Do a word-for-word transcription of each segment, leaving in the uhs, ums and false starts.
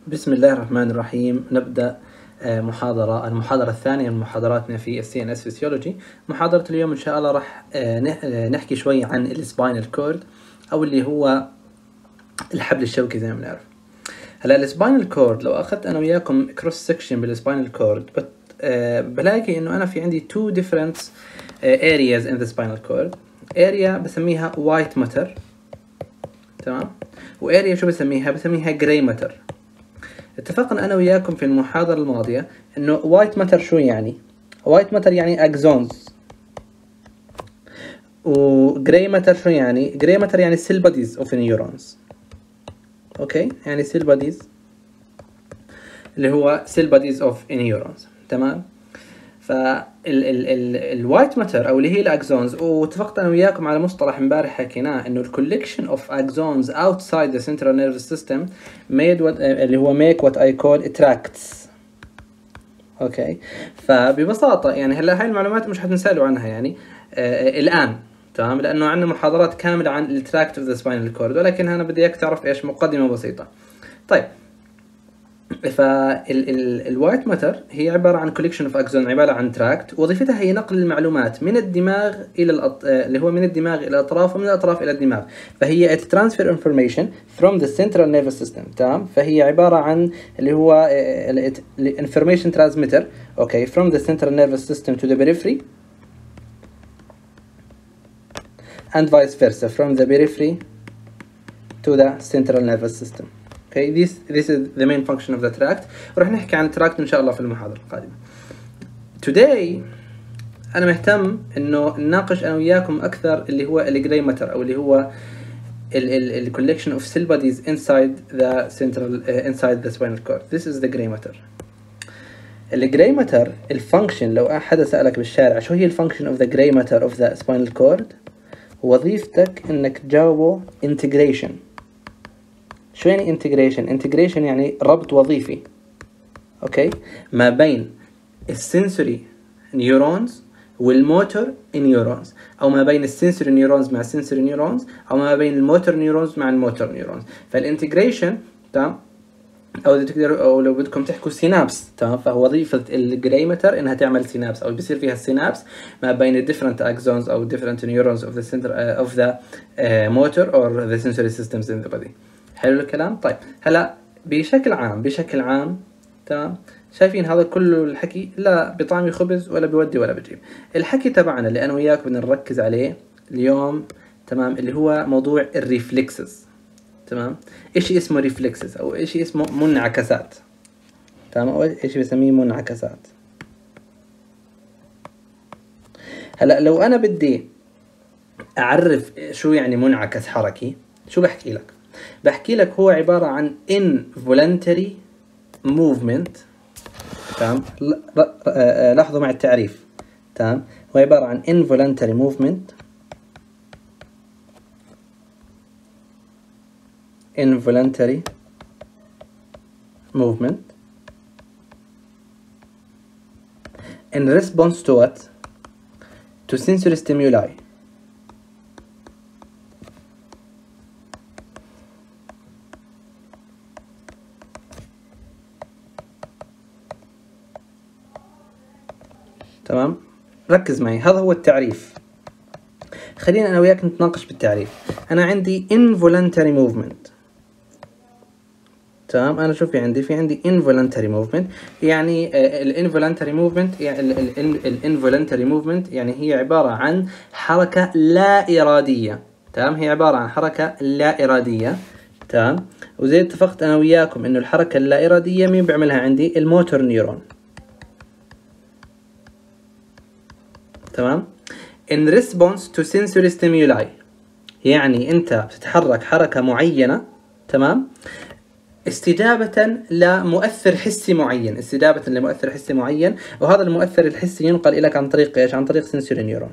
بسم الله الرحمن الرحيم. نبدأ محاضرة المحاضرة الثانية من محاضراتنا في السي ان اس فيسيولوجي. محاضرة اليوم إن شاء الله راح نحكي شوي عن السباينال كورد أو اللي هو الحبل الشوكي زي ما بنعرف. هلا السباينال كورد لو أخذت أنا وياكم كروس سكشن بالسباينال كورد بلاقي إنه أنا في عندي two different areas in the spinal cord. area بسميها white matter، تمام، واريا شو بسميها؟ بسميها جراي ماتر. اتفقنا انا وياكم في المحاضرة الماضية انه وايت ماتر شو يعني؟ وايت ماتر يعني اكزونز، وجراي ماتر شو يعني؟ جراي ماتر يعني سيل بوديز اوف نيورونز. اوكي، يعني سيل بوديز اللي هو سيل بوديز اوف نيورونز، تمام. فالوايت ماتر او اللي هي الاكزونز، واتفقت انا وياكم على مصطلح امبارح حكيناه انه الكولكشن اوف اكزونز outside the central nervous system made what اللي هو make what I call tracts. اوكي، فببساطه يعني هلا هاي المعلومات مش حتنسالوا عنها يعني آه الان، تمام، لانه عندنا محاضرات كامله عن التراكت اوف ذا سباينال كورد، ولكن انا بدي اياك تعرف ايش مقدمه بسيطه. طيب، فالوايت ماتر هي عباره عن كوليكشن اوف اكزون، عباره عن تراكت، وظيفتها هي نقل المعلومات من الدماغ الى الأط... اللي هو من الدماغ الى الاطراف، ومن الاطراف الى الدماغ. فهي ترانسفير انفورميشن فروم ذا سنترال نيرفس سيستم، تمام. فهي عباره عن اللي هو الانفورميشن ترانسميتر، اوكي، فروم ذا سنترال نيرفس سيستم تو ذا periphery and vice versa from the periphery to the central nervous system. Okay, this this is the main function of the tract. وراح نحكي عن التراكت ان شاء الله في المحاضرة القادمة. Today انا مهتم انه نناقش انا وياكم اكثر اللي هو الجراي ماتر، او اللي هو ال collection of cell bodies inside the central uh, inside the spinal cord. This is the gray matter. الجراي ماتر الفانكشن، لو احد سألك بالشارع شو هي الفانكشن of the gray matter of the spinal cord، وظيفتك انك تجاوبه integration. شو يعني انتجريشن؟ انتجريشن يعني ربط وظيفي، اوكي، ما بين السنسوري نيورونز والموتور نيورونز، او ما بين السنسوري نيورونز مع السنسوري نيورونز، او ما بين الموتور نيورونز مع الموتور نيورونز. فالانتجريشن، تمام، او اذا تقدروا او لو بدكم تحكوا سينابس، تمام، فهو وظيفه الجراي ماتر انها تعمل سينابس، او بيصير فيها السينابس ما بين الديفرنت اكزونز او different neurons of the center uh, of the uh, motor or the sensory systems in the body. حلو الكلام. طيب هلا بشكل عام بشكل عام تمام، شايفين هذا كله الحكي لا بطعم خبز ولا بودي ولا بجيب. الحكي تبعنا اللي انا وياك بدنا نركز عليه اليوم، تمام، اللي هو موضوع الريفلكسز، تمام. اشي اسمه ريفلكسز او اشي اسمه منعكسات، تمام، او اشي بسميه منعكسات. هلا لو انا بدي اعرف شو يعني منعكس حركي، شو بحكي لك؟ بحكي لك هو عبارة عن involuntary movement، تمام، لاحظوا مع التعريف، تمام، هو عبارة عن involuntary movement involuntary movement in response to what? To sensory stimuli. تمام، ركز معي، هذا هو التعريف. خلينا انا وياك نتناقش بالتعريف. انا عندي involuntary movement، تمام، انا شوف في عندي في عندي involuntary movement، يعني ال involuntary movement يعني ال involuntary movement يعني هي عبارة عن حركة لا إرادية، تمام، هي عبارة عن حركة لا إرادية، تمام. وزي اتفقت انا وياكم انه الحركة اللا إرادية مين بيعملها عندي؟ الموتور نيورون، تمام. in response to sensory stimuli يعني انت بتتحرك حركة معينة، تمام، استجابة لمؤثر حسي معين، استجابة لمؤثر حسي معين، وهذا المؤثر الحسي ينقل لك عن طريق ايش؟ عن طريق sensory نيورون.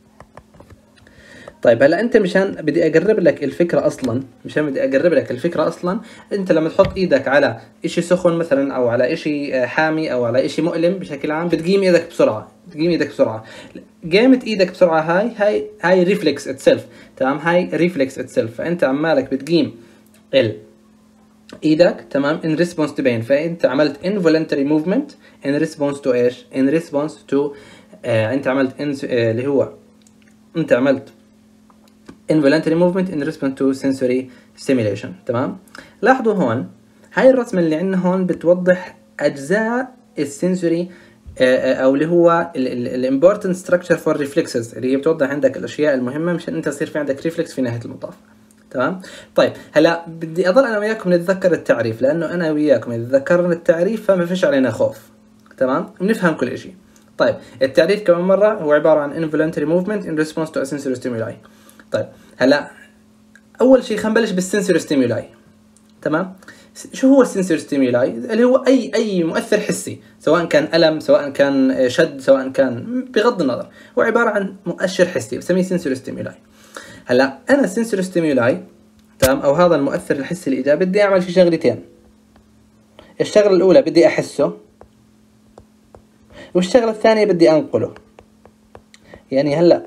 طيب هلا انت مشان بدي اقرب لك الفكره اصلا، مشان بدي اقرب لك الفكره اصلا، انت لما تحط ايدك على اشي سخن مثلا، او على اشي حامي، او على اشي مؤلم بشكل عام، بتقيم ايدك بسرعه، بتقيم ايدك بسرعه. قيمت ايدك بسرعه هاي هاي هاي ريفلكس اتسلف، تمام، هاي ريفلكس اتسلف. فانت عمالك بتقيم ال ايدك تمام in response to pain، فانت عملت involuntary movement in response to ايش؟ in response to آه انت عملت in آه اللي هو انت عملت involuntary movement in response to sensory stimulation. تمام. لاحظوا هون هاي الرسمة اللي عندنا هون بتوضح اجزاء السنسوري او اللي هو الامبورتنت ستراكشر فور ريفلكسز، اللي هي بتوضح عندك الاشياء المهمه مشان انت يصير في عندك ريفلكس في نهايه المطاف. تمام. طيب هلا بدي اضل انا وياكم نتذكر التعريف، لانه انا وياكم اذا ذكرنا التعريف فما فيش علينا خوف. تمام. بنفهم كل شيء. طيب التعريف كمان مره هو عباره عن involuntary movement in response to a sensory stimuli. طيب هلا اول شيء خلينا نبلش بالسنسوري ستيمولاي. تمام. شو هو السنسوري ستيمولاي؟ اللي هو اي اي مؤثر حسي، سواء كان الم، سواء كان شد، سواء كان بغض النظر، هو عباره عن مؤشر حسي بسميه سنسوري ستيمولاي. هلا انا السنسوري ستيمولاي تمام او هذا المؤثر الحسي الايجابي بدي اعمل فيه شغلتين. الشغله الاولى بدي احسه، والشغله الثانيه بدي انقله. يعني هلا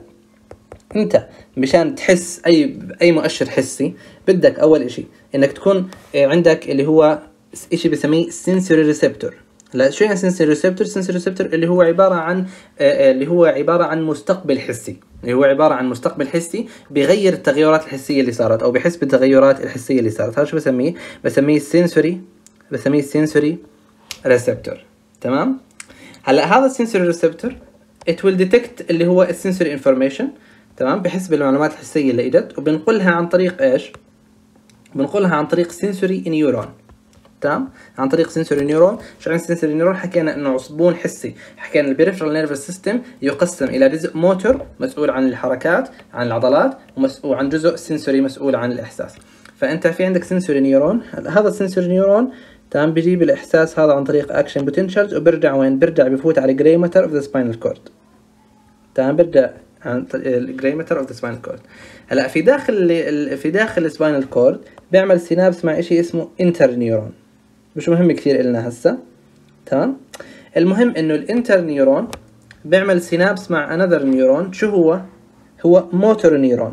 انت مشان تحس اي اي مؤشر حسي بدك اول اشي انك تكون عندك اللي هو اشي بسميه سنسوري ريسبتور. لا شو يعني سنسوري ريسبتور؟ سنسوري ريسبتور اللي هو عباره عن اللي هو عباره عن مستقبل حسي، اللي هو عباره عن مستقبل حسي بيغير التغيرات الحسيه اللي صارت او بحس بالتغيرات الحسيه اللي صارت. هذا شو بسميه؟ بسميه سنسوري بسميه سنسوري ريسبتور. تمام. هلا هذا السنسوري ريسبتور it will detect اللي هو السنسوري انفورميشن. تمام. بحس بالمعلومات الحسيه اللي اجت وبنقلها عن طريق ايش؟ بنقلها عن طريق سنسوري نيورون. تمام. عن طريق سنسوري نيورون. شو يعني سنسوري نيورون؟ حكينا انه عصبون حسي، حكينا البريفرال نيرفس سيستم يقسم الى جزء موتور مسؤول عن الحركات عن العضلات، ومسؤول عن جزء سنسوري مسؤول عن الاحساس. فانت في عندك سنسوري نيورون، هذا السنسوري نيورون تمام بيجيب الاحساس هذا عن طريق اكشن بوتنشالز، وبرجع وين؟ برجع بفوت على الجراي ماتر اوف ذا سباينال كورد. تمام. برجع عن الجراي ماتر اوف ذا سباينال كورد. هلا في داخل في داخل السباينال كورد بيعمل سينابس مع شيء اسمه انتر نيورون، مش مهم كثير إلنا هسه. تمام. المهم انه الانتر نيورون بيعمل سينابس مع انذر نيورون. شو هو؟ هو موتور نيورون.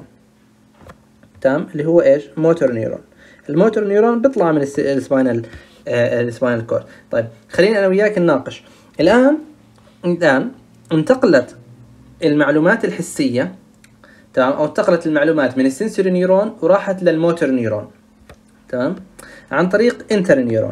تمام. اللي هو ايش؟ موتور نيورون. الموتور نيورون بيطلع من السباينال آه السباينال كورد. طيب خلينا انا وياك نناقش الان. الان انتقلت المعلومات الحسيه تمام او انتقلت المعلومات من السنسوري نيورون وراحت للموتور نيورون. تمام. عن طريق انتر نيورون.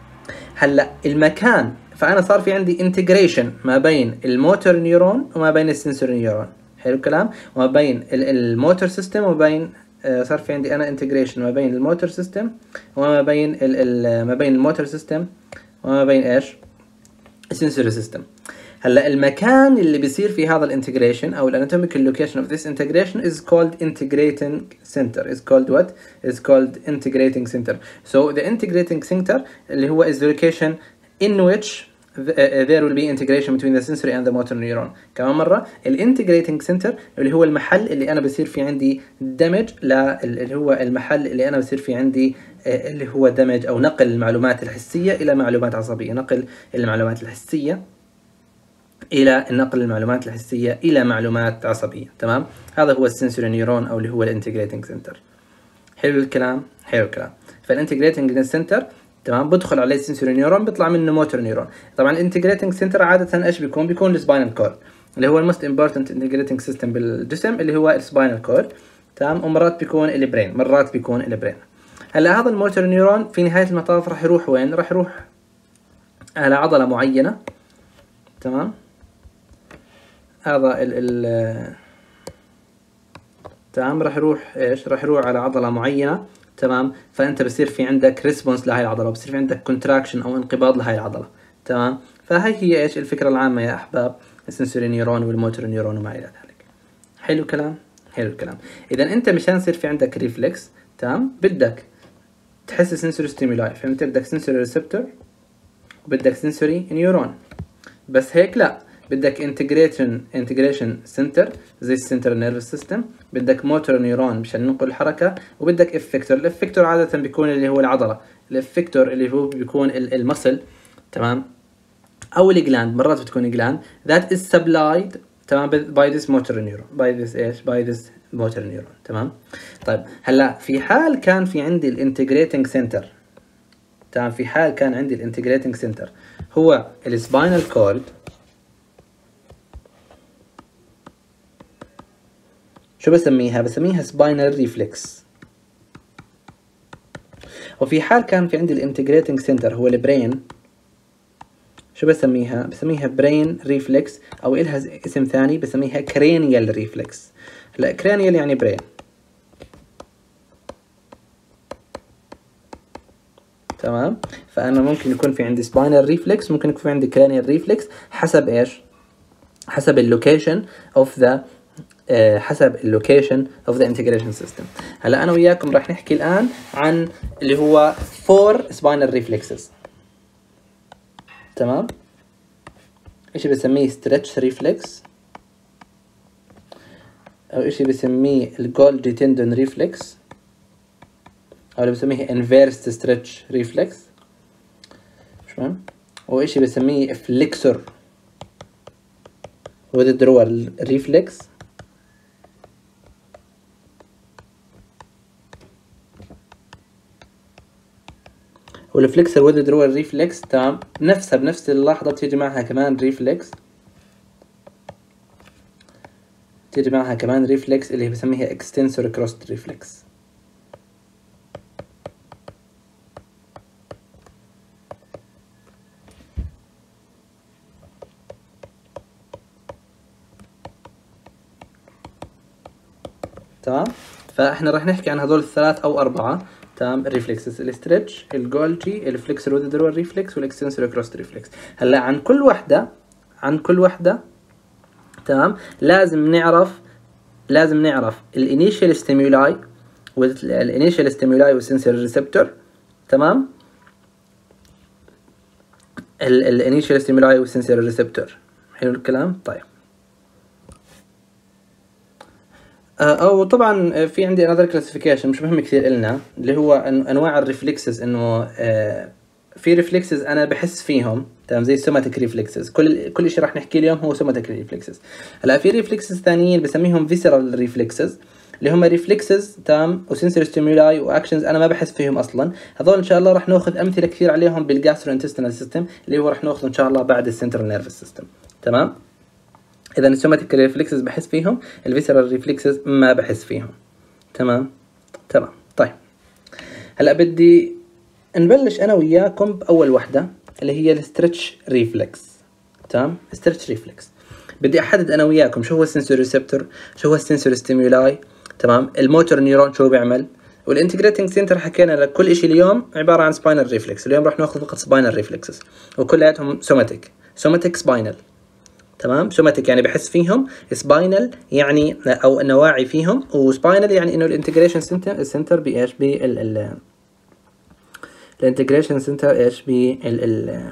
هلا المكان، فانا صار في عندي انتجريشن ما بين الموتور نيورون وما بين السنسوري نيورون. حلو الكلام. وما بين الموتور سيستم وبين آه صار في عندي انا انتجريشن ما بين الموتور سيستم وما بين ال ال ما بين الموتور سيستم وما بين ايش؟ السنسوري سيستم. هلا المكان اللي بيصير في هذا الانتجريشن او الاناتوميكال لوكيشن اوف ذس انتجريشن is called integrating center. is called what? is called integrating center. So the integrating center اللي هو is the location in which the, uh, there will be integration between the sensory and the motor neuron. كمان مرة الانتجريتنج سنتر اللي هو المحل اللي انا بصير في عندي دمج لا اللي هو المحل اللي انا بصير في عندي اللي هو دمج او نقل المعلومات الحسية الى معلومات عصبية، نقل المعلومات الحسية الى نقل المعلومات الحسيه الى معلومات عصبيه. تمام. هذا هو السنسوري نيورون او اللي هو الانتجريتنج سنتر. حلو الكلام. حلو الكلام. فالانتجريتنج سنتر تمام بدخل عليه السنسوري نيورون بيطلع منه موتور نيورون. طبعا الانتجريتنج سنتر عاده ايش بيكون؟ بيكون السباينال كورد اللي هو الموست امبورتنت انتجريتنج سيستم بالجسم اللي هو السباينال كورد. تمام. ومرات بيكون البرين، مرات بيكون البرين. هلا هذا الموتور نيورون في نهايه المطاف راح يروح وين؟ راح يروح على عضله معينه. تمام. هذا ال ال تمام راح يروح ايش؟ راح يروح على عضله معينه. تمام. فانت بصير في عندك ريسبونس لهي العضله، وبصير في عندك كونتراكشن او انقباض لهي العضله. تمام. فهي هي ايش الفكره العامه يا احباب؟ السنسوري نيورون والموتور نيورون وما الى ذلك. حلو الكلام. حلو الكلام. اذا انت مشان يصير في عندك ريفلكس تمام بدك تحس سنسوري ستيمولاي. فهمت؟ بدك سنسوري ريسبتور وبدك سنسوري نيورون. بس هيك لا، بدك انتجريشن انتجريشن سنتر زي السنترال نيرفس سيستم، بدك موتور نيورون مشان ننقل الحركه، وبدك افكتور. الافكتور عاده بيكون اللي هو العضله، الافكتور اللي هو بيكون المصل. تمام. او الجلاند، مرات بتكون جلاند that is supplied تمام by this motor neuron by this ايش by this motor neuron. تمام. طيب هلا في حال كان في عندي الانتجريتنج سنتر تمام في حال كان عندي الانتجريتنج سنتر هو السباينال كورد، شو بسميها؟ بسميها سباينال ريفلكس. وفي حال كان في عندي الانتجريتنج سنتر هو البرين، شو بسميها؟ بسميها برين ريفلكس، او إلها اسم ثاني بسميها كرينيال ريفلكس. لا كرينيال يعني برين. تمام. فانا ممكن يكون في عندي سباينال ريفلكس، ممكن يكون في عندي كرينيال ريفلكس، حسب ايش؟ حسب اللوكيشن اوف ذا حسب اللوكيشن اوف ذا انتجريشن سيستم. هلا انا وياكم راح نحكي الان عن اللي هو فور سباينال ريفلكسز. تمام. اشي بسميه ستريتش ريفلكس، او اشي بسميه الجولجي تندون ريفلكس، او اللي بسميه انفيرس ستريتش ريفلكس، تمام. واشي بسميه فليكسور withdrawal ريفلكس، والفليكسر withdrawal ريفلكس تمام نفسها بنفس اللحظة بتيجي معها كمان ريفلكس، تيجي معها كمان ريفلكس اللي بسميها extensor crossed reflex. تمام. فاحنا راح نحكي عن هذول الثلاث او اربعة تمام الريفلكسز، الاسترتش، الجولجي، الفليكسر withdrawal ريفلكس، والاكستنسور كروست ريفلكس. هلا عن كل وحدة عن كل وحدة تمام لازم نعرف لازم نعرف الانيشال ستيمولاي والانيشال ستيمولاي والسنسور ريسبتور. تمام. الانيشال ستيمولاي والسنسور ريسبتور. حلو الكلام. طيب او طبعا في عندي another classification مش مهم كثير إلنا، اللي هو انواع الريفلكسز، انه في ريفلكسز انا بحس فيهم تمام زي السوماتيك ريفلكسز. كل كل شيء راح نحكي اليوم هو سوماتيك ريفلكسز. هلا في ريفلكسز ثانيين بسميهم فيسرال ريفلكسز، اللي هم ريفلكسز تمام وسنسور ستيمولاي واكشنز انا ما بحس فيهم اصلا. هذول ان شاء الله راح ناخذ امثله كثير عليهم بالجاسترو انتستينال سيستم، اللي هو راح ناخذه ان شاء الله بعد السنترال نيرفس سيستم. تمام. اذا السوماتيك ريفلكسز بحس فيهم، الفيسرال ريفلكسز ما بحس فيهم. تمام تمام. طيب هلا بدي نبلش انا وياكم باول وحده اللي هي الستريتش ريفلكس. تمام. ستريتش ريفلكس بدي احدد انا وياكم شو هو السنسور ريسبتور، شو هو السنسور ستيمولاي، تمام، الموتور نيورون شو بيعمل، والانتجريتنج سنتر حكينا لك كل شيء اليوم عباره عن سباينال ريفلكس. اليوم راح ناخذ فقط سباينال ريفلكسز وكلياتهم سوماتيك سوماتيك سباينال. تمام. سوماتيك يعني بحس فيهم، سباينال يعني او نواعي فيهم، وسباينال يعني انه الانتجريشن سنتر السنتر بايش بال ال الانتجريشن سنتر ايش بال ال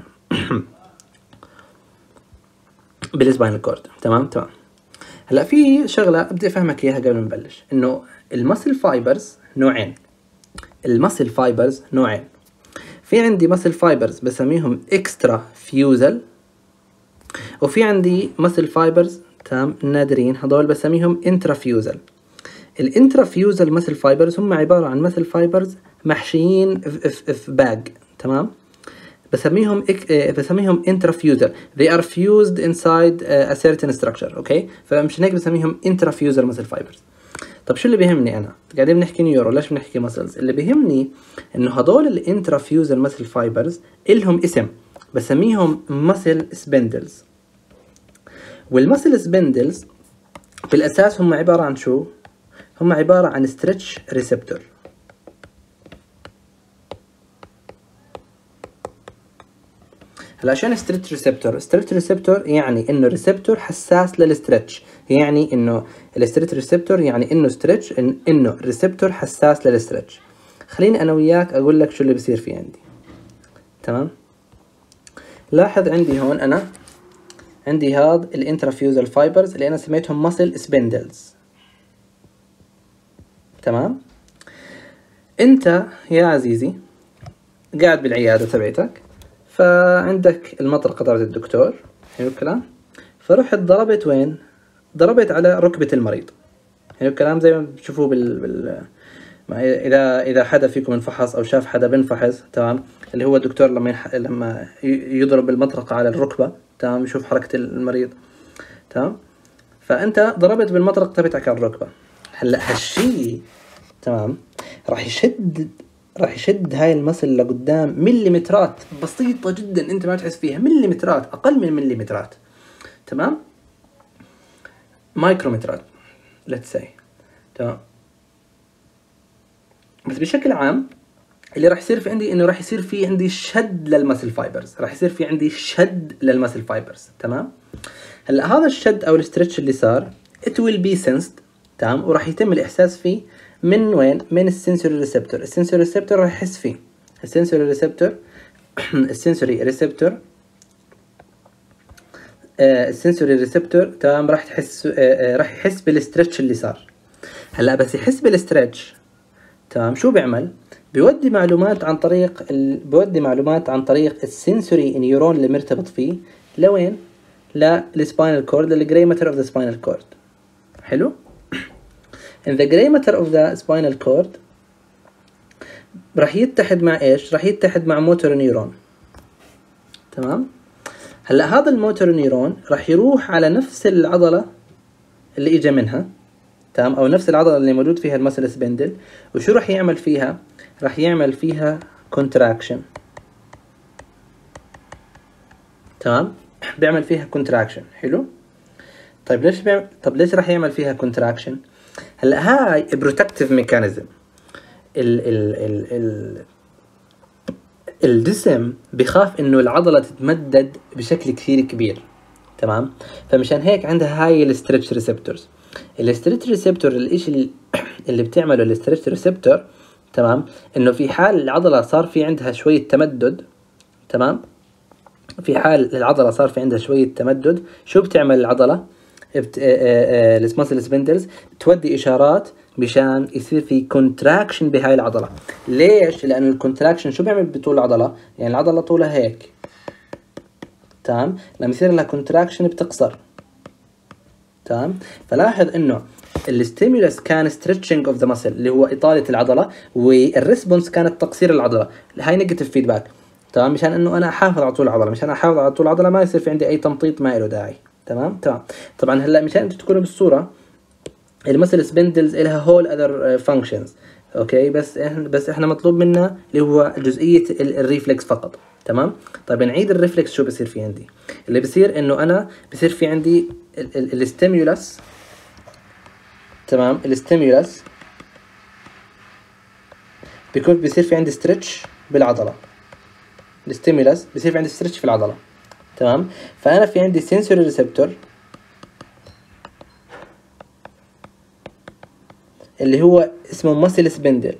بالسباينال كورد. تمام تمام. هلا في شغله بدي افهمك اياها قبل ما نبلش، انه المسل فايبرز نوعين. المسل فايبرز نوعين. في عندي مسل فايبرز بسميهم اكسترا فيوزل، وفي عندي مسل فايبرز تمام نادرين هذول بسميهم انترافيوزل. الانترافيوزل مسل فايبرز هم عباره عن مسل فايبرز محشيين في باج. تمام. بسميهم إك... بسميهم intrafusal. they are fused inside a certain structure. اوكي. فمشان هيك بسميهم intrafusal muscle fibers. طب شو اللي بيهمني انا؟ قاعدين بنحكي نيورو، ليش بنحكي مسلز؟ اللي بيهمني انه هذول الانترافيوزل مسل فايبرز لهم اسم بسميهم مسل سبندلز. والمسل سبندلز بالاساس هم عباره عن شو؟ هم عباره عن ستريتش ريسبتور. هلا عشان ستريتش ريسبتور، ستريتش ريسبتور يعني انه ريسبتور حساس للستريتش، يعني انه الستريتش ريسبتور يعني انه ستريتش إن انه ريسبتور حساس للستريتش. خليني انا وياك اقول لك شو اللي بصير في عندي. تمام. لاحظ عندي هون انا عندي هذا الانترافيوزال فايبرز اللي انا سميتهم مسل سبندلز. تمام. انت يا عزيزي قاعد بالعياده تبعتك، فعندك المطرقة تبعت الدكتور، حلو الكلام، فرحت ضربت وين؟ ضربت على ركبة المريض، حلو الكلام، زي ما بتشوفوه بال... بال... اذا اذا حدا فيكم انفحص او شاف حدا بنفحص، تمام، اللي هو الدكتور لما ينح... لما يضرب المطرقه على الركبه، تمام، يشوف حركه المريض، تمام، فانت ضربت بالمطرقه تبعتك على الركبه. هلا هالشيء، تمام، راح يشد راح يشد هاي المسل لقدام مليمترات بسيطه جدا انت ما تحس فيها، مليمترات، اقل من مليمترات، تمام، مايكرومترات let's say، تمام. بس بشكل عام اللي راح يصير في عندي انه راح يصير في عندي شد للمسل فايبرز، راح يصير في عندي شد للمسل فايبرز، تمام. هلا هذا الشد او الاسترتش اللي صار it will be sensed، تمام، وراح يتم الاحساس فيه من وين؟ من السنسوري ريسبتور. السنسوري ريسبتور راح يحس فيه، السنسوري ريسبتور السنسوري ريسبتور السنسوري ريسبتور، تمام، راح تحس آه آه راح يحس بالاسترتش اللي صار. هلا بس يحس بالاسترتش، تمام، شو بيعمل؟ بيودي معلومات عن طريق ال... بيودي معلومات عن طريق السنسوري نيورون اللي مرتبط فيه لوين؟ للسباينال كورد، للجراي ماتر اوف ذا سباينال كورد. حلو؟ in the gray matter of the spinal cord راح يتحد مع ايش؟ راح يتحد مع موتور نيورون، تمام. هلا هذا الموتور نيورون راح يروح على نفس العضله اللي اجى منها، تمام، او نفس العضله اللي موجود فيها المسل سبندل، وشو راح يعمل فيها؟ راح يعمل فيها كونتراكشن، تمام، بيعمل فيها كونتراكشن. حلو؟ طيب ليش بيعمل... طب ليش راح يعمل فيها كونتراكشن؟ هلا هاي بروتكتيف ميكانيزم. ال ال ال ال الجسم بخاف انه العضله تتمدد بشكل كثير كبير، تمام، فمشان هيك عندها هاي الاسترتش ريسبتورز. الاسترتش ريسبتور الاشي اللي بتعمله الاسترتش ريسبتور، تمام، انه في حال العضله صار في عندها شويه تمدد، تمام، في حال العضله صار في عندها شويه تمدد، شو بتعمل العضله؟ المسل سبندلز تودي اشارات مشان يصير في كونتراكشن بهاي العضله. ليش؟ لانه الكونتراكشن شو بيعمل بطول العضله؟ يعني العضله طولها هيك، تمام، لما يصير لها كونتراكشن بتقصر، تمام. فلاحظ انه الستيمولس كان ستريتشنج اوف ذا مسل اللي هو اطاله العضله، والريسبونس كانت تقصير العضله. هاي نيجاتيف فيدباك، تمام، مشان انه انا احافظ على طول العضله، مشان احافظ على طول العضله ما يصير في عندي اي تمطيط ما له داعي، تمام. تمام. طبعا هلا مشان انتم تكونوا بالصوره، المسل سبندلز لها هول اذر فانكشنز، اوكي، بس احنا بس احنا مطلوب منا اللي هو جزئيه الريفلكس فقط، تمام. طيب نعيد الريفلكس. شو بصير في عندي؟ اللي بصير انه انا بصير في عندي الستيمولس، تمام، الستيمولس بيكون بصير في عندي ستريتش بالعضله، الستيمولس بصير في عندي ستريتش في العضله، تمام. فانا في عندي سنسوري ريسبتور اللي هو اسمه مسل سبندل،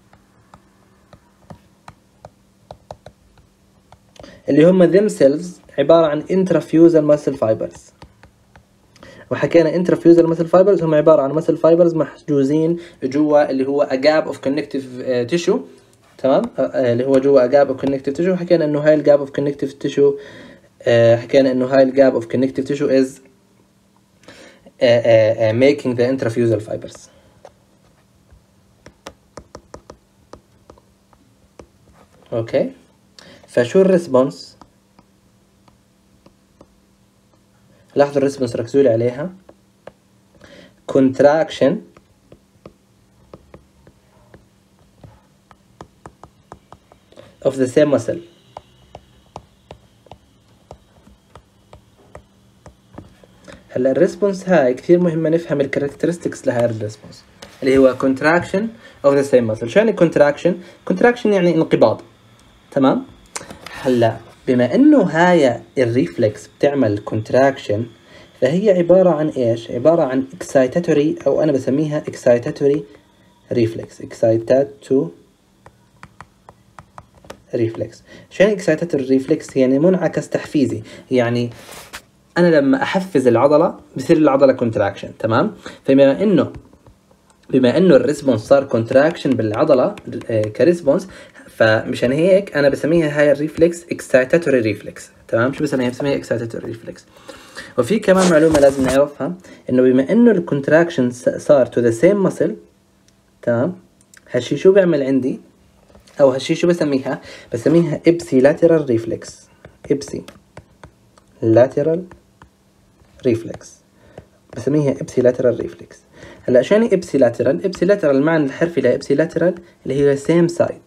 اللي هم themselves عبارة عن intrafusal muscle fibers. وحكينا intrafusal muscle fibers هم عبارة عن muscle fibers محجوزين جوا اللي هو a gap of connective uh, tissue، تمام، uh, اللي هو جوا a gap of connective tissue. حكينا انه هاي ال gap of connective tissue uh, حكينا انه هاي ال gap of connective tissue is uh, uh, uh, making the intrafusal fibers. اوكي، فشو الريسبونس؟ لاحظوا الريسبونس، ركزوا لي عليها. contraction of the same muscle. هلا الريسبونس هاي كثير مهمة نفهم الكاركترستكس لهاي الريسبونس اللي هو contraction of the same muscle. شو يعني contraction؟ contraction يعني انقباض، تمام. هلا بما انه هاي الريفلكس بتعمل كونتراكشن، فهي عبارة عن ايش؟ عبارة عن excitatory، او انا بسميها excitatory reflex. excitatory reflex. شو يعني excitatory reflex؟ يعني منعكس تحفيزي، يعني انا لما احفز العضلة بصير العضلة كونتراكشن، تمام. فبما انه بما انه الريسبونس صار كونتراكشن بالعضلة كريسبونس، فمشان هيك انا بسميها هاي الريفلكس اكسايتاتوري ريفلكس، تمام. شو بسميها؟ بسميها اكسايتاتوري ريفلكس. وفي كمان معلومه لازم نعرفها، انه بما انه الكونتراكشن صار تو ذا سيم مسل، تمام، هالشي شو بيعمل عندي، او هالشي شو بسميها؟ بسميها ابسي لاترال ريفلكس. ابسي لاترال ريفلكس، بسميها ابسي لاترال ريفلكس. هلا شو يعني ابسي لاترال؟ ابسي لاترال المعنى الحرفي لابسي لاترال اللي هي سيم سايد،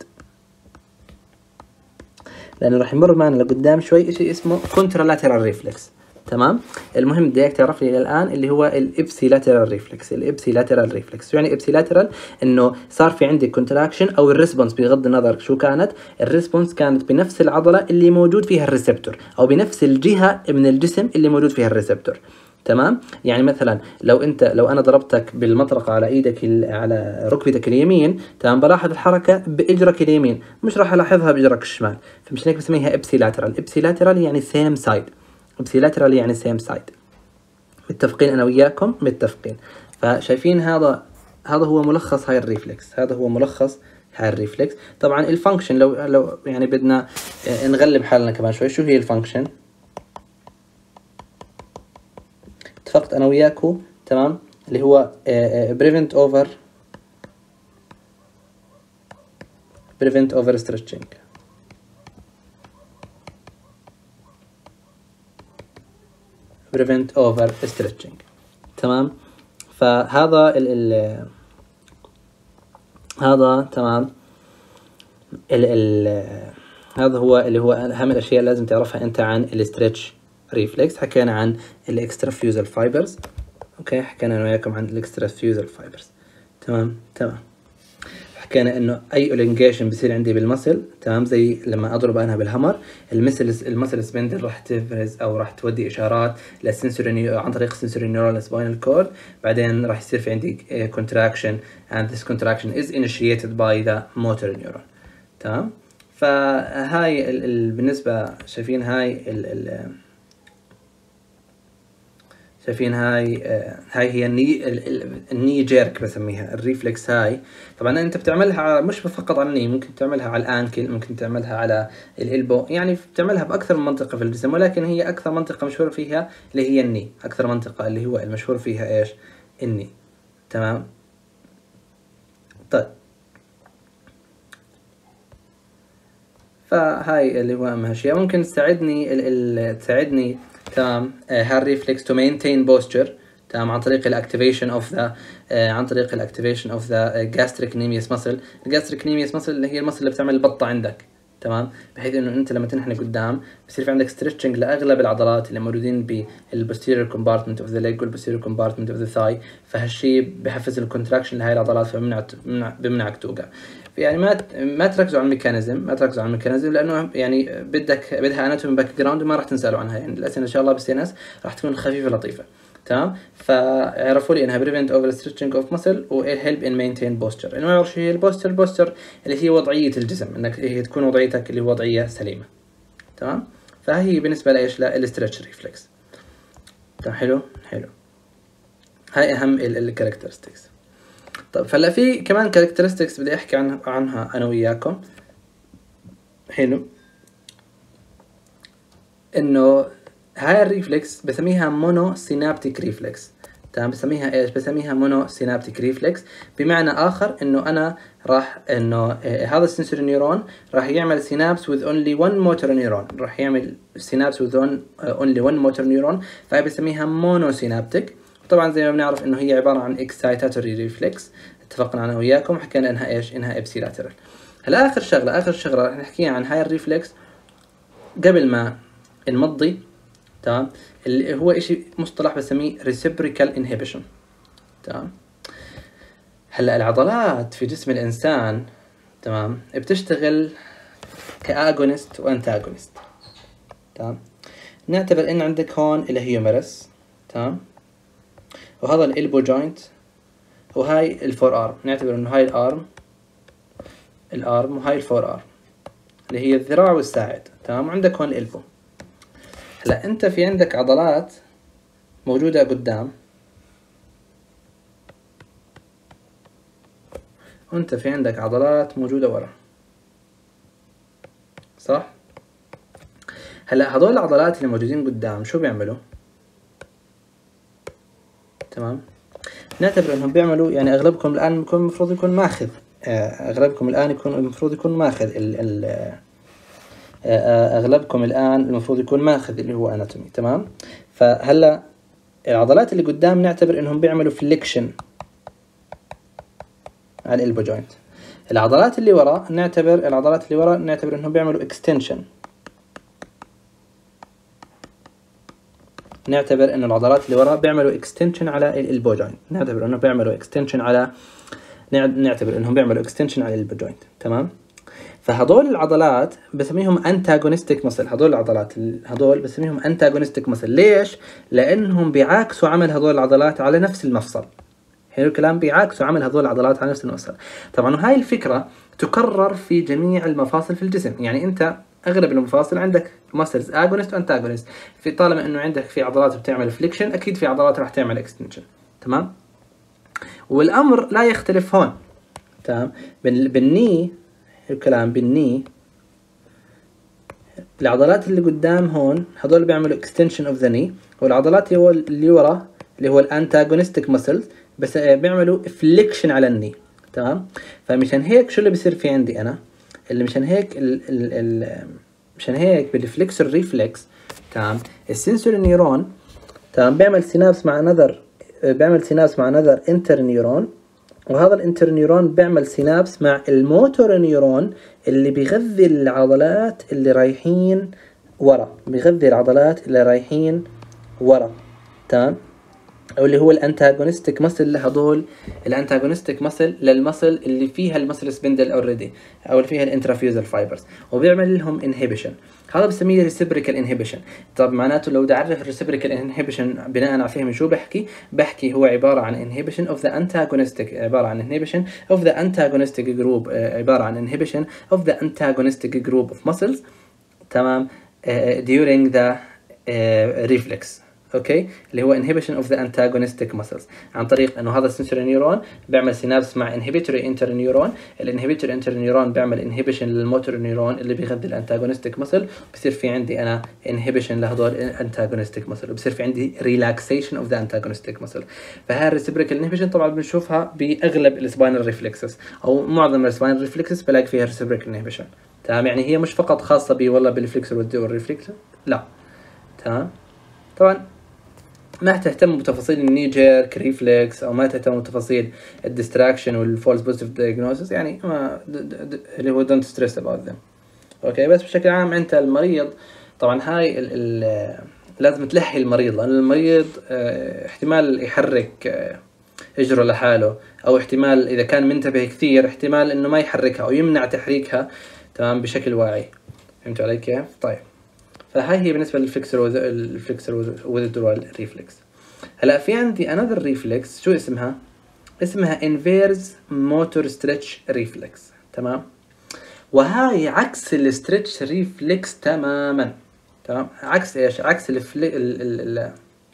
لانه راح يمر معنا لقدام شوي شيء اسمه كونترا لاترال ريفلكس. تمام. المهم بدي اياك تعرف لي الى الان اللي هو الابسي لاترال ريفلكس. الابسي لاترال ريفلكس يعني ابسي لاترال انه صار في عندي كونتراكشن او الريسبونس بغض النظر شو كانت، الريسبونس كانت بنفس العضله اللي موجود فيها الريسبتور او بنفس الجهه من الجسم اللي موجود فيها الريسبتور. تمام. يعني مثلا لو انت لو انا ضربتك بالمطرقه على ايدك على ركبتك اليمين، تمام، بلاحظ الحركه باجرك اليمين، مش راح الاحظها باجرك الشمال، فمش هيك بسميها ابسي لاترال. ابسي لاترال يعني سيم سايد. ابسي لاترال يعني سيم سايد. متفقين انا وياكم؟ متفقين. فشايفين هذا هذا هو ملخص هاي الريفلكس، هذا هو ملخص هاي الريفلكس. طبعا الفانكشن لو لو يعني بدنا نغلب حالنا كمان شوي، شو هي الفانكشن؟ اتفقت انا وياكو، تمام، اللي هو prevent over prevent over stretching. prevent over stretching. تمام. فهذا ال ال هذا تمام ال ال هذا هو اللي هو اهم الاشياء اللي لازم تعرفها انت عن الاسترتش ريفلكس. حكينا عن الاكسترا فيوزال فايبرز، اوكي، حكينا انا وياكم عن الاكسترا فيوزال فايبرز. تمام تمام. حكينا انه اي الونجيشن بصير عندي بالمسل، تمام، زي لما اضرب انا بالهمر، المسل المسل سبندل راح تفرز او راح تودي اشارات للسنسوري عن طريق السنسوري نيورال سباينال كورد، بعدين راح يصير في عندي contraction and this contraction is initiated by the motor neuron. تمام. فهاي ال ال بالنسبه شايفين هاي ال ال شايفين هاي آه هاي هي الني الني جيرك بسميها الريفلكس. هاي طبعا انت بتعملها مش فقط على الني، ممكن تعملها على الانكل، ممكن تعملها على الالبو، يعني بتعملها باكثر من منطقه في الجسم، ولكن هي اكثر منطقه مشهور فيها اللي هي الني، اكثر منطقه اللي هو المشهور فيها ايش؟ الني. تمام. طيب فهاي اللي هو اهم اشياء ممكن تساعدني ال ال تساعدني تمام هالريفلكس تو مينتين بوستشر، تمام، عن طريق الاكتيفيشن اوف ذا عن طريق الاكتيفيشن اوف ذا gastrocnemius muscle. الجاستريكنيميوس muscle اللي هي المصل اللي بتعمل البطه عندك، تمام، بحيث انه انت لما تنحني قدام بصير في عندك ستريتشنج لاغلب العضلات اللي موجودين بالبوستيريور كومبارتمنت اوف ذا ليج والبوستيريور كومبارتمنت اوف ذا ثاي، فهالشيء بحفز الكونتراكشن لهي العضلات، فبمنعك بمنعك توقع. يعني ما ما تركزوا على الميكانيزم، ما تركزوا على الميكانيزم لانه يعني بدك بدها اناتومي باك جراوند وما راح تنسالوا عنها، يعني الاسئله ان شاء الله بالسي ان اس راح تكون خفيفه لطيفه. تمام. فعرفوا لي انها بريفنت اوفر ستريتشنج اوف مسل وهيلب ان مينتين بوستشر. اللي ما يعرف شو هي البوستشر، البوستشر اللي هي وضعيه الجسم، انك هي تكون وضعيتك اللي وضعيه سليمه. تمام. فهي بالنسبه لايش؟ للستريتش ريفلكس. طيب حلو حلو. هاي اهم الكاركترستكس. طيب فهلا في كمان كاركترستكس بدي احكي عن عنها انا وياكم. حلو. انه هاي الريفلكس بسميها مونو سينابتيك ريفلكس. تمام. بسميها ايش؟ بسميها مونو سينابتيك ريفلكس، بمعنى اخر انه انا راح انه هذا السنسوري نيورون راح يعمل سينابس with only one motor neuron، راح يعمل سينابس with only one motor neuron، فهي بسميها مونو سينابتيك. طبعا زي ما بنعرف انه هي عباره عن اكسايتاتوري ريفلكس، اتفقنا انا وياكم، حكينا انها ايش؟ انها ابسيلاترال. هلا اخر شغله اخر شغله رح نحكيها عن هاي الريفلكس قبل ما نمضي، تمام، اللي هو اشي مصطلح بسميه reciprocal inhibition. تمام. هلا العضلات في جسم الانسان، تمام، بتشتغل كاجونست وانتاجونست. تمام. نعتبر ان عندك هون الهيومرس، تمام، وهذا الالبو جوينت، وهاي الفور ارم، نعتبر انه هاي الارم الارم وهاي الفور ارم اللي هي الذراع والساعد، تمام، وعندك هون الالبو. هلا انت في عندك عضلات موجودة قدام، وانت في عندك عضلات موجودة ورا، صح؟ هلا هذول العضلات اللي موجودين قدام شو بيعملوا؟ تمام. نعتبر انهم بيعملوا، يعني اغلبكم الان بيكون المفروض يكون ماخذ اغلبكم الان يكون المفروض يكون ماخذ ال ال اغلبكم الان المفروض يكون ماخذ اللي هو اناتومي. تمام. فهلا العضلات اللي قدام نعتبر انهم بيعملوا فليكشن على الالبو جوينت. العضلات اللي ورا نعتبر العضلات اللي ورا نعتبر انهم بيعملوا اكستنشن. نعتبر انه العضلات اللي ورا بيعملوا اكستنشن على الالبو جوينت. نعتبر انه بيعملوا اكستنشن على نعتبر انهم بيعملوا اكستنشن على الالبو جوينت. تمام. فهذول العضلات بسميهم انتاغونستيك مسل. هذول العضلات هذول بسميهم انتاغونستيك مسل. ليش؟ لانهم بيعاكسوا عمل هذول العضلات على نفس المفصل. حلو الكلام. بيعاكسوا عمل هذول العضلات على نفس المفصل. طبعا هاي الفكره تكرر في جميع المفاصل في الجسم. يعني انت اغلب المفاصل عندك مسلز اجونست وانتاغونست. في طالما انه عندك في عضلات بتعمل فليكشن اكيد في عضلات راح تعمل اكستنشن. تمام. والامر لا يختلف هون. تمام. بالني الكلام بالني العضلات اللي قدام هون هذول بيعملوا extension of the knee، والعضلات اللي اللي ورا اللي هو الانتاغونستيك مسلز بس بيعملوا فليكشن على الني. تمام. فمشان هيك شو اللي بيصير في عندي انا اللي مشان هيك ال ال ال مشان هيك بالفليكسور ريفلكس. تمام. السنسوري نيرون تمام بيعمل سينابس مع نذر بيعمل سينابس مع نذر انتر نيرون، وهذا الانتر نيرون بيعمل سينابس مع الموتور نيرون اللي بيغذي العضلات اللي رايحين ورا. بيغذي العضلات اللي رايحين ورا. تمام. او اللي هو الانتاغونستيك مسل لهذول الانتاغونستيك مسل للمسل اللي فيها المسل سبندل اوريدي او اللي فيها الانترافيوزال فايبرز، وبيعمل لهم انهبيشن. هذا بسميه ريسبريكال انهبيشن. طب معناته لو بدي اعرف الريسبريكال انهبيشن بناء على فهم شو بحكي بحكي هو عباره عن انهبيشن اوف ذا انتاغونستيك عباره عن انهبيشن اوف ذا انتاغونستيك جروب عباره عن انهبيشن اوف ذا انتاغونستيك جروب اوف مسلز. تمام. during the reflex. اوكي. اللي هو inhibition of the antagonistic muscles عن طريق انه هذا السنسوري نيورون بيعمل سينابس مع inhibitory انترنيورون. الانهبيتوري انترنيورون بيعمل inhibition للموتور نيورون اللي بيغذي الانتاغونستيك مسل. بصير في عندي انا inhibition لهذول الانتاغونستيك مسل، وبصير في عندي relaxation of the antagonistic muscle. فهي الريسبريكال inhibition طبعا بنشوفها باغلب السباينال ريفلكسز او معظم السباينال ريفلكسز بلاقي فيها ريسبريكال inhibition. تمام. يعني هي مش فقط خاصه بي والله بالفليكسور والريفلكسور، لا. تمام. طبعا ما تهتم بتفاصيل الني جيرك ريفلكس او ما تهتم بتفاصيل الديستراكشن والفولس بوزيتيف دايجنوستس، يعني ما اللي هو دونت ستريس اباوت ذم. اوكي. بس بشكل عام انت المريض طبعا هاي ال ال لازم تلحي المريض، لان المريض اه احتمال يحرك اه اجره لحاله، او احتمال اذا كان منتبه كثير احتمال انه ما يحركها او يمنع تحريكها. تمام. بشكل واعي. فهمتوا علي كيف؟ طيب. فهاي هي بالنسبه للفليكسور الفليكسور withdrawal ريفلكس. هلا في عندي another ريفلكس شو اسمها؟ اسمها inverse motor stretch reflex. تمام. وهاي عكس الستريتش ريفلكس تماما. تمام. عكس ايش؟ عكس الفلي ال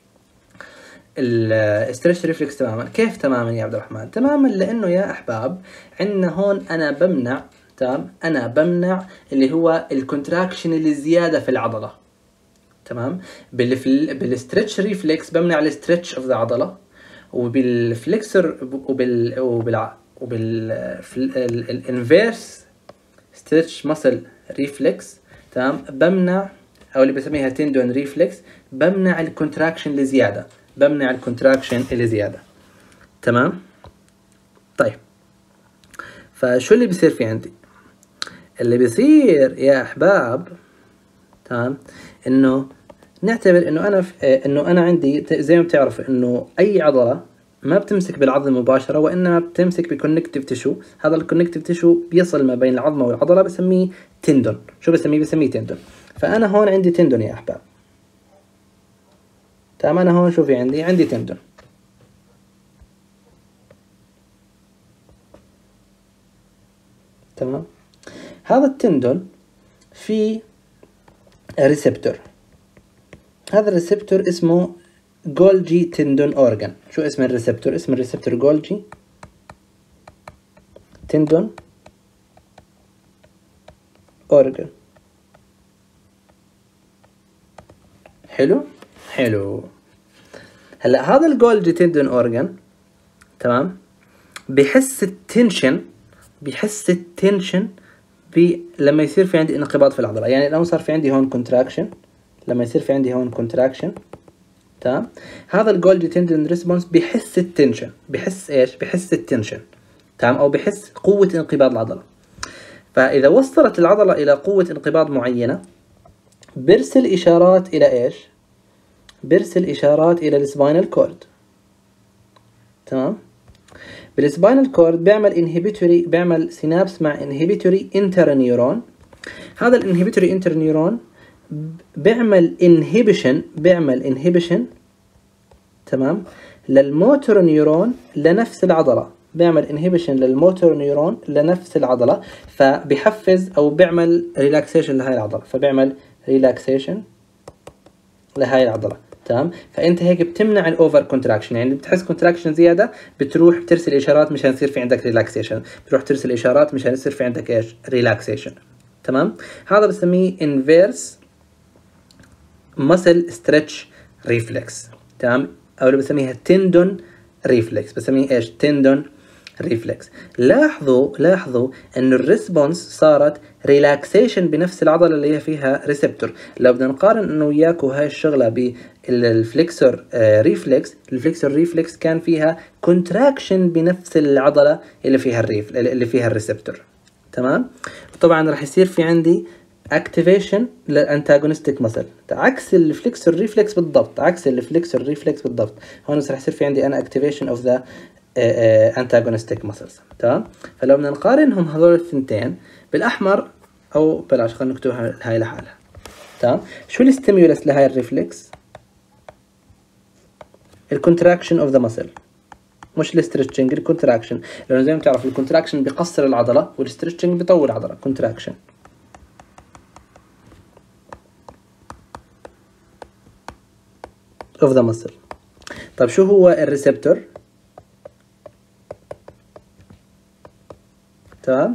ال الستريتش ريفلكس تماما. كيف تماما يا عبد الرحمن؟ تماما لانه يا احباب عندنا هون انا بمنع تمام انا بمنع اللي هو الكونتراكشن اللي زياده في العضله. تمام. بالستريتش ريفلكس بمنع الستريتش اوف ذا عضله، وبالفليكسر وبال وبال وبال الانفيرس ستريتش ماسل ريفلكس تمام بمنع او اللي بسميها تندون ريفلكس بمنع الكونتراكشن اللي زياده بمنع الكونتراكشن اللي زياده. تمام. طيب. فشو اللي بيصير في عندي؟ اللي بيصير يا احباب تمام انه نعتبر انه انا انه انا عندي زي ما بتعرف انه اي عضله ما بتمسك بالعظم مباشره وانما بتمسك بكونكتيف تيشو. هذا الكونكتيف تيشو بيصل ما بين العظمه والعضله بسميه تندون. شو بسميه؟ بسميه تندون. فانا هون عندي تندون يا احباب. تمام. انا هون شوفي عندي عندي تندون. تمام. هذا التندون في ريسبتور. هذا الريسبتور اسمه جولجي تندون اورجان. شو اسم الريسبتور؟ اسم الريسبتور جولجي تندون اورجان. حلو حلو. هلا هذا الجولجي تندون اورجان تمام بحس التنشن بيحس التنشن لما يصير في عندي انقباض في العضله. يعني لو صار في عندي هون كونتراكشن، لما يصير في عندي هون كونتراكشن، تمام، هذا الجولجي تندن ريسبونس بيحس التنشن، بيحس ايش؟ بيحس التنشن، تمام، او بيحس قوه انقباض العضله. فاذا وصلت العضله الى قوه انقباض معينه بيرسل اشارات الى ايش؟ بيرسل اشارات الى السباينال كورد، تمام. بالسباينال كورد بيعمل انهبيتوري، بيعمل سينابس مع انهبيتوري انترنيورون. هذا الانهبيتوري انترنيورون بيعمل انهبيشن، بيعمل انهبيشن، تمام، للموتور نيورون لنفس العضله، بيعمل انهبيشن للموتور نيورون لنفس العضله، فبيحفز او بيعمل ريلاكسيشن لهاي العضله، فبيعمل ريلاكسيشن لهاي العضله، تمام. فانت هيك بتمنع الاوفر كونتراكشن، يعني بتحس كونتراكشن زياده بتروح بترسل اشارات مشان يصير في عندك ريلاكسيشن، بتروح ترسل اشارات مشان يصير في عندك ايش؟ ريلاكسيشن، تمام. هذا بسميه انفيرس muscle stretch reflex، تمام، او اللي بسميها تندون ريفلكس، بسميه ايش؟ تندون ريفلكس. لاحظوا لاحظوا انه الريسبونس صارت ريلاكسيشن بنفس العضله اللي هي فيها ريسبتور. لو بدنا نقارن انه وياكو هاي الشغله بالفليكسور ريفلكس، الفليكسور ريفلكس كان فيها كونتراكشن بنفس العضله اللي فيها الريف اللي فيها الريسبتور، تمام. طبعا راح يصير في عندي اكتيفيشن للانتاجونستيك مسل، عكس الفليكسور ريفلكس بالضبط، عكس الفليكسور ريفلكس بالضبط. هون راح يصير في عندي انا اكتيفيشن اوف ذا انتاجونستيك مسلز، تمام. فلو بدنا نقارنهم هذول الثنتين بالاحمر، او بلاش خلينا نكتبها هاي لحالها، تمام. شو الستيمولس لهاي الريفلكس؟ الكونتراكشن اوف ذا مسل، مش الستريتشنج، الكونتراكشن، لانه زي ما بتعرف الكونتراكشن بيقصر العضله والستريتشنج بيطول العضله. كونتراكشن of the muscle. طيب شو هو الريسبتور؟ تمام،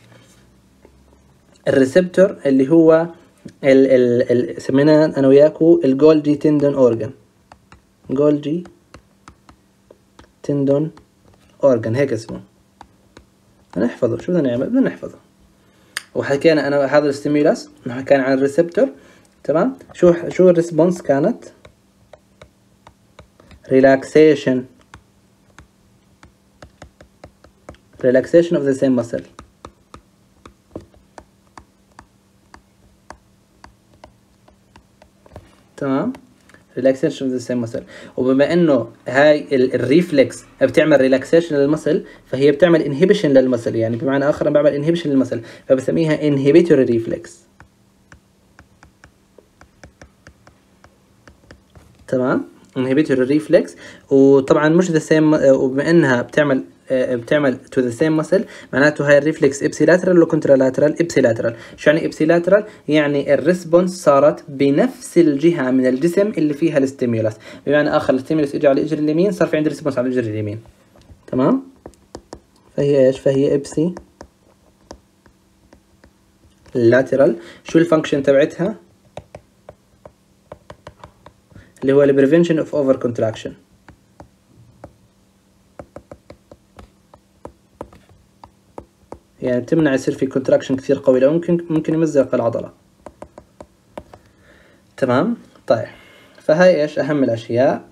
الريسبتور اللي هو ال ال ال سميناه انا وياكو الجولجي تندون اورجان، جولجي تندون اورجان، هيك اسمه. نحفظه، شو بدنا نعمل؟ بدنا نحفظه. وحكينا انا هذا الستيمولس، حكينا عن الريسبتور، تمام. شو شو الريسبونس كانت؟ relaxation relaxation of the same muscle، تمام، relaxation of the same muscle. وبما انه هاي الريفلكس بتعمل relaxation للمسل، فهي بتعمل inhibition للمسل، يعني بمعنى اخر انا بعمل inhibition للمسل، فبسميها inhibitory reflex، تمام، inhibitory reflex. وطبعا مش the same، وبما انها بتعمل بتعمل to the same muscle، معناته هاي الريفلكس ابسيلاترال ولا كونترالاترال؟ ابسيلاترال. شو يعني ابسيلاترال؟ يعني الريسبونس صارت بنفس الجهه من الجسم اللي فيها الستيمولس، بمعنى اخر الستيمولس اجى على الاجر اليمين، صار في عندي ريسبونس على الاجر اليمين، تمام. فهي ايش؟ فهي ابسي لاترال. شو الفانكشن تبعتها؟ اللي هو ال prevention of over contraction، يعني بتمنع يصير في كونتراكشن كثير قوي، لو ممكن ممكن يمزق العضلة، تمام. طيب فهاي ايش اهم الاشياء.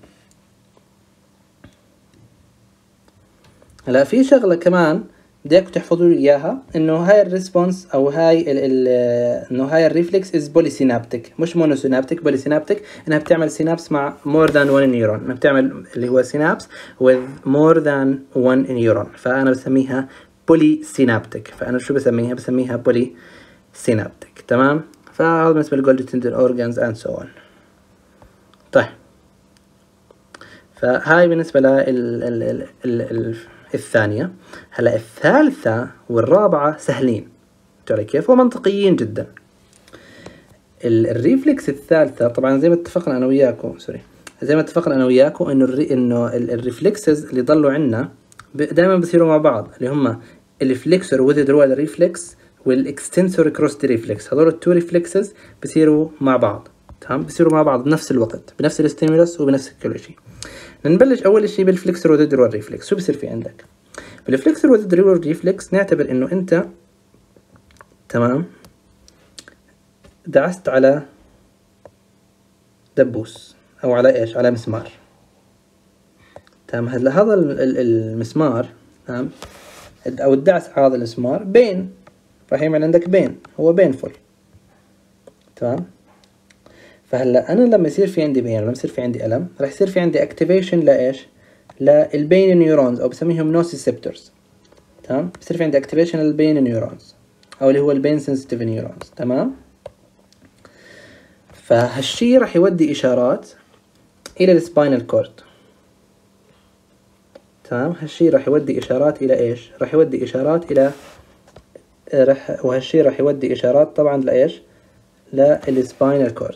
هلا في شغلة كمان بديكم تحفظوا لي اياها، انه هاي الريسبونس او هاي ال ال انه هاي الريفلكس از بولي سينابتيك، مش مونو سينابتيك، بولي سينابتيك، انها بتعمل سينابس مع مور ذان وان نيورون، انها بتعمل اللي هو سينابس with more than one نيورون، فانا بسميها بولي سينابتيك. فانا شو بسميها؟ بسميها بولي سينابتيك، تمام. فهذا بالنسبه للجولجي تندون اورجانز اند سو اون. طيب فهاي بالنسبه لل ال ال ال الثانية. هلا الثالثة والرابعة سهلين، ترى كيف؟ ومنطقيين جدا. الريفلكس الثالثة طبعا زي ما اتفقنا انا وياكم، سوري، زي ما اتفقنا انا وياكم انه الري... انه الريفلكسز اللي ضلوا عندنا دائما بصيروا مع بعض، اللي هم الفليكسور وذرول ريفلكس والاكستنسور كروس ريفلكس. هذول التو ريفلكسز بصيروا مع بعض، تمام، بصيروا مع بعض بنفس الوقت، بنفس الستيمولس وبنفس كل شيء. نبلش اول شيء بالفليكسور وذرول ريفلكس. شو بصير في عندك؟ بالفليكسور وذ درول ريفلكس نعتبر انه انت تمام دعست على دبوس او على ايش، على مسمار. تمام، هلا هذا المسمار تمام او الدعس على هذا المسمار بين، راح يعمل عندك بين، هو بينفول. تمام، فهلا انا لما يصير في عندي بين، لما يصير في عندي الم، راح يصير في عندي اكتيفيشن لايش؟ للبين نيورونز او بسميهم نوسيسبتورز. تمام، بصير في عندي اكتيفيشن للبين نيورونز او اللي هو البين سنسيتيف نيورونز. تمام، فهالشي راح يودي اشارات الى السباينال كورد. تمام، هالشي راح يودي اشارات الى ايش؟ راح يودي اشارات الى راح وهالشي راح يودي اشارات طبعا لايش؟ للسباينال كورد.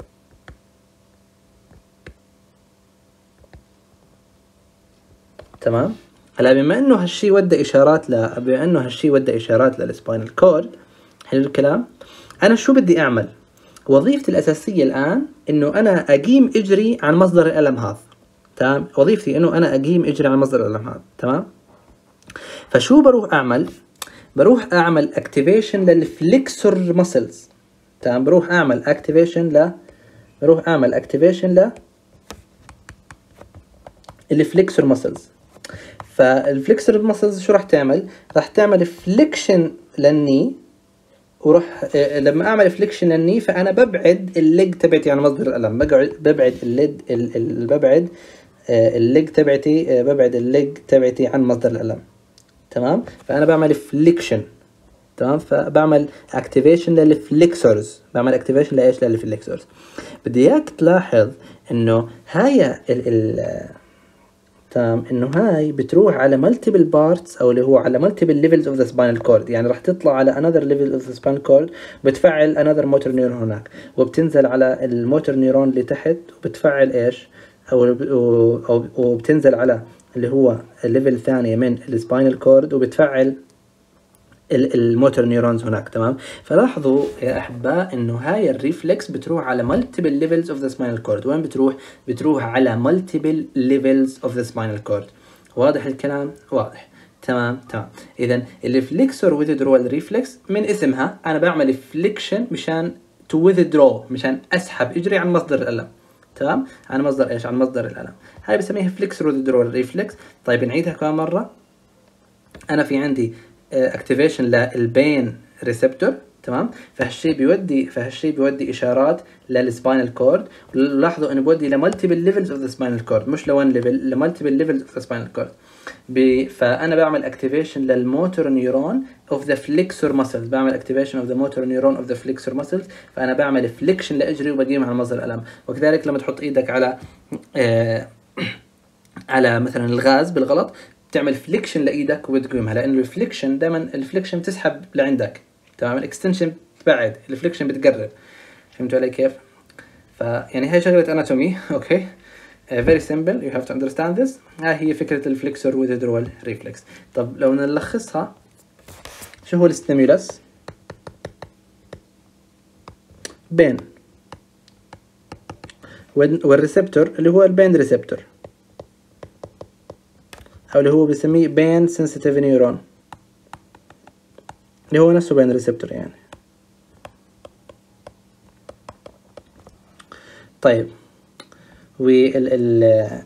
تمام، هلا بما انه هالشي ودى اشارات ل بما انه هالشي ودى اشارات للسباينال كورد، حلو الكلام، انا شو بدي اعمل؟ وظيفتي الاساسيه الان انه انا اقيم اجري عن مصدر الالم هذا. تمام، وظيفتي انه انا اقيم اجري عن مصدر الالم هذا. تمام، فشو بروح اعمل؟ بروح اعمل اكتيفيشن للفليكسور ماسلز. تمام، بروح اعمل اكتيفيشن ل بروح اعمل اكتيفيشن ل الفليكسور ماسلز. فالفليكسور ماسلز شو راح تعمل؟ راح تعمل فليكشن للني، وراح لما اعمل فليكشن للني فانا ببعد الليج تبعتي عن مصدر الالم، بقعد ببعد الليد ال... ال... ببعد الليج تبعتي ببعد الليج تبعتي عن مصدر الالم. تمام، فانا بعمل فليكشن. تمام، فبعمل اكتيفيشن للفليكسورز، بعمل اكتيفيشن لايش؟ للفليكسورز. بدي اياك تلاحظ انه هاي ال ال تمام انه هاي بتروح على مالتيبل بارتس او اللي هو على مالتيبل ليفلز اوف ذا سباينال كورد، يعني راح تطلع على انذر ليفل اوف ذا سباينال كورد وبتفعل انذر موتور نيورون هناك، وبتنزل على الموتور نيورون اللي تحت وبتفعل ايش؟ او او وبتنزل على اللي هو الليفل الثاني من السباينال كورد وبتفعل الموتور نيورونز هناك. تمام، فلاحظوا يا احباء انه هاي الريفلكس بتروح على مالتيبل ليفلز اوف ذا سباينال كورد. وين بتروح؟ بتروح على مالتيبل ليفلز اوف ذا سباينال كورد. واضح الكلام؟ واضح. تمام تمام. اذا الفليكسور ويذدرول ريفلكس من اسمها انا بعمل فليكشن مشان تو ويذدرو، مشان اسحب اجري عن مصدر الالم. تمام، عن مصدر ايش؟ عن مصدر الالم. هاي بسميها فليكسور ويذدرول ريفلكس. طيب نعيدها كمان مره. انا في عندي اكتيفيشن للبين ريسبتور. تمام، فهالشيء بيودي فهالشيء بيودي اشارات للسباينال كورد. لاحظوا انه بيودي لمالتيبل ليفلز اوف ذا سباينال كورد، مش لون ليفل، لمالتيبل ليفلز اوف ذا سباينال كورد. فانا بعمل اكتيفيشن للموتور نيورون اوف ذا فليكسور ماسلز، بعمل اكتيفيشن اوف ذا موتور نيورون اوف ذا فليكسور ماسلز، فانا بعمل فليكشن لاجري وبقيم على مصدر الالم. وكذلك لما تحط ايدك على آه على مثلا الغاز بالغلط تعمل فليكشن لايدك وبتقومها، لانه الفليكشن دائما الفليكشن بتسحب لعندك. تمام، الاكستنشن بتبعد، الفليكشن بتقرب. فهمتوا علي كيف؟ فيعني هاي شغله اناتومي. اوكي، فيري سمبل، يو هاف تو اندرستاند ذس. هاي هي فكره الفليكسور ويذدرول ريفلكس. طب لو نلخصها، شو هو الستيمولس؟ بين، والريسبتور اللي هو البين ريسبتور او اللي هو بسميه بين سنسيتيف نيورون، اللي هو نفسه بين ريسبتور يعني. طيب وال ال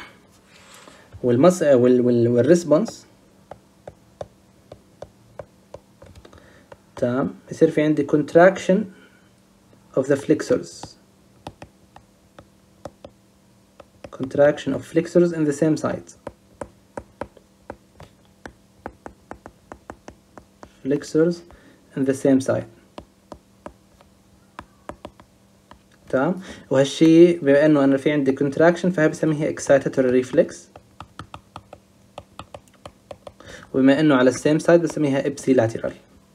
والمس وال وال والريسبونس. تمام، يصير في عندي contraction of the flexors contraction of flexors in the same site. flexors in the same site. تمام، وهالشي بما انه انا في عندي contraction فهي بسميها excitatory reflex، وبما انه على السيم سايد بسميها ipsilateral.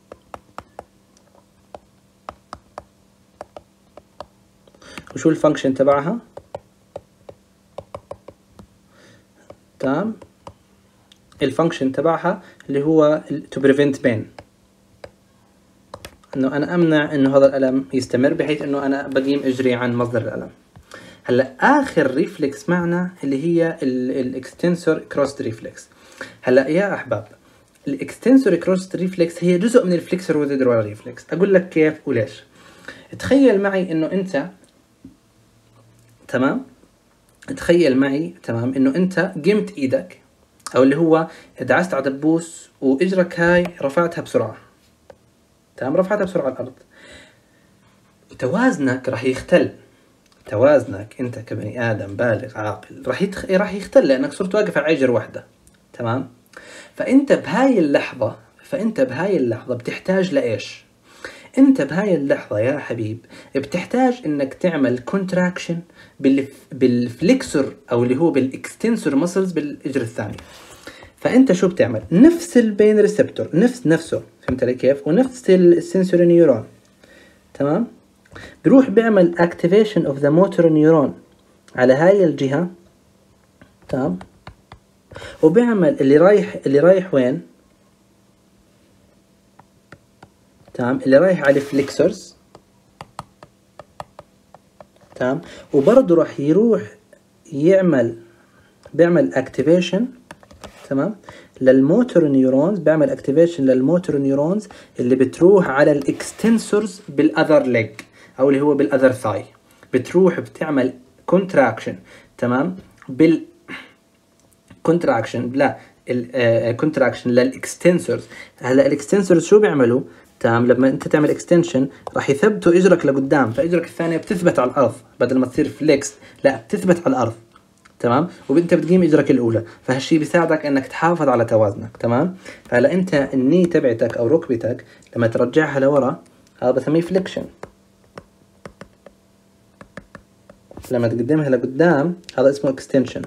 وشو الفانكشن تبعها؟ تمام، الفانكشن تبعها اللي هو to prevent pain، انه انا امنع انه هذا الالم يستمر بحيث انه انا بقيم اجري عن مصدر الالم. هلا اخر ريفلكس معنا اللي هي الاكستنسور كروس ريفلكس. هلا يا احباب، الاكستنسور كروس ريفلكس هي جزء من الفليكسور وذيدرال ريفلكس. اقول لك كيف وليش. تخيل معي انه انت تمام تخيل معي تمام انه انت قمت ايدك، او اللي هو دعست على دبوس واجرك هاي رفعتها بسرعه، تمام رفعتها بسرعه على الارض، توازنك راح يختل. توازنك انت كبني ادم بالغ عاقل راح يتخ... راح يختل لانك صرت واقف على عجر واحده، تمام. فانت بهاي اللحظه فانت بهاي اللحظه بتحتاج لايش؟ انت بهاي اللحظه يا حبيب بتحتاج انك تعمل كونتراكشن بالف... بالفليكسور او اللي هو بالاكستنسور مسلز بالاجر الثاني. فانت شو بتعمل؟ نفس البين ريسبتور نفس نفسه، فهمت علي كيف؟ ونفس السنسوري نيورون، تمام. بروح بيعمل activation of the motor neuron على هاي الجهة، تمام. وبيعمل اللي رايح اللي رايح وين؟ تمام اللي رايح على الفليكسورز، تمام. وبرضه راح يروح يعمل بيعمل activation، تمام، للموتور نيورونز. بيعمل اكتيفيشن للموتور نيورونز اللي بتروح على الاكستنسورز بالاذر ليج او اللي هو بالاذر ثاي، بتروح بتعمل كونتراكشن، تمام، بال كونتراكشن لا الكونتراكشن للاكستنسورز. هلا الاكستنسورز شو بيعملوا؟ تمام لما انت تعمل اكستنشن راح يثبتوا اجرك لقدام، فاجرك الثانيه بتثبت على الارض بدل ما تصير فليكس، لا بتثبت على الارض، تمام. وانت بتقيم اجرك الاولى، فهالشي بيساعدك انك تحافظ على توازنك، تمام. فهلا انت الني تبعتك او ركبتك لما ترجعها لورا هذا بسميه فليكشن، لما تقدمها لقدام هذا اسمه اكستنشن.